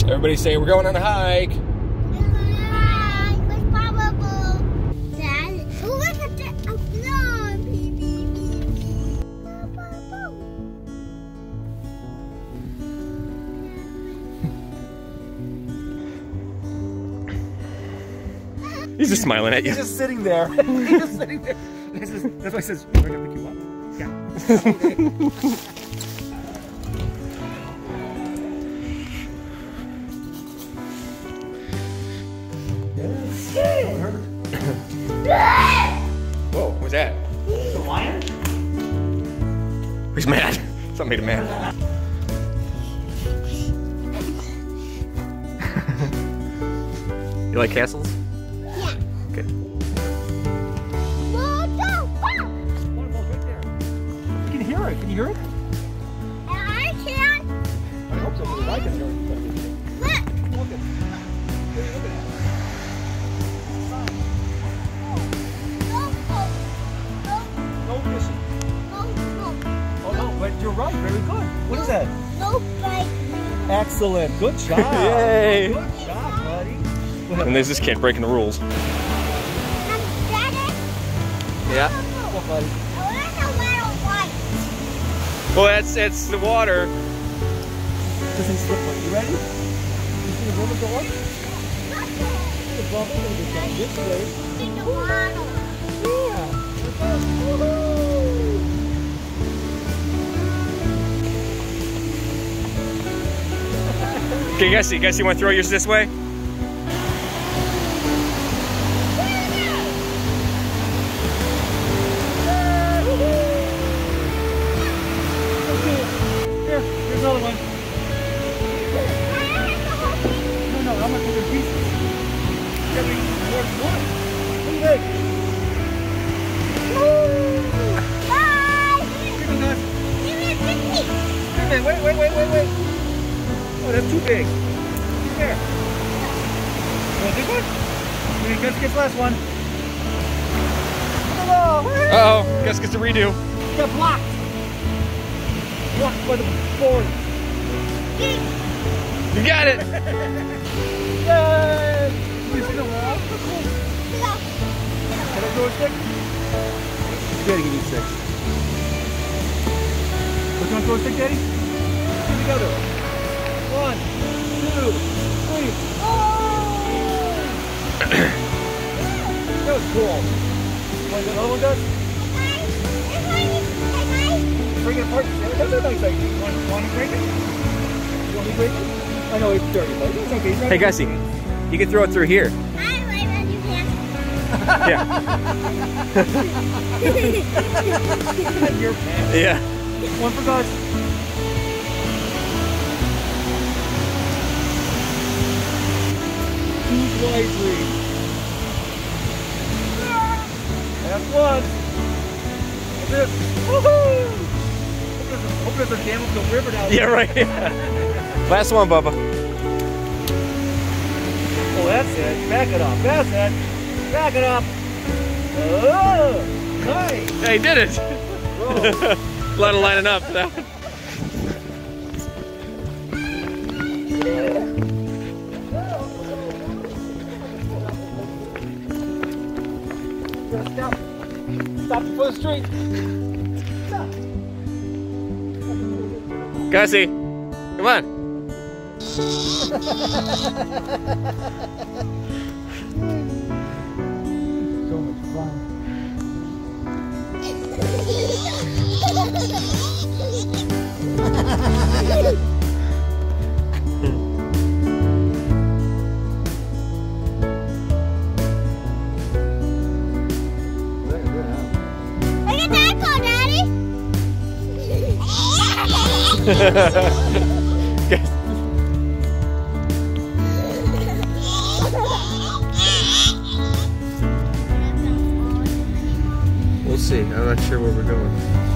Everybody say we're going on a hike. He's just smiling at you. He's just sitting there. He's just sitting there. That's why he says, "We're gonna pick you up." Yeah. Whoa, what's that? The lion? He's mad. Something made him mad. You like castles? Yeah. Okay. One goes right there. You can hear it. Can you hear it? I can. I hope so, because I can hear it. Look. Look at it. What are you looking at? No fishing. Oh no, but you're right. Very good. What is that? No bite. Excellent. Good job. Yay. Good job, buddy. Go ahead. And there's this kid breaking the rules. Yeah. What, buddy? Well, it's the water. Doesn't slip on you. Ready? You see the river go up? The bubble will go down this way. Yeah. Okay, guys, you want to throw yours this way? Here, here's another one. No, I'm gonna put it in pieces. Yeah, we more than one. Pretty big. Here goes us. Wait. Oh, that's too big. There. You want this one? Gus gets last one. Uh-oh, Gus gets a redo. You got blocked. Blocked by the board. You got it! Yay! You see the wall? Can I throw a stick? You gotta give me 6. Which one throw a stick, Daddy? Get together. 1, 2, 3. Oh! That was cool. Want to do another one, Gus? Bring it apart. That's a nice idea. You want to break it? You want me to break it? I know it's dirty, but it's okay. Hey, Gussie, you can throw it through here. Yeah. Your pants. Yeah. One for Gus. Choose wisely. That's one. What's this? Woohoo! Hope there's a dam of the river down there. Yeah, right. Last one, Bubba. Oh, that's it. Back it up. That's it. Back it up. Oh, nice. Hey, he did it. A lot of lining up for that one. Stop. Stop before the street. Stop. Gussie, come on. So much fun. We'll see. I'm not sure where we're going.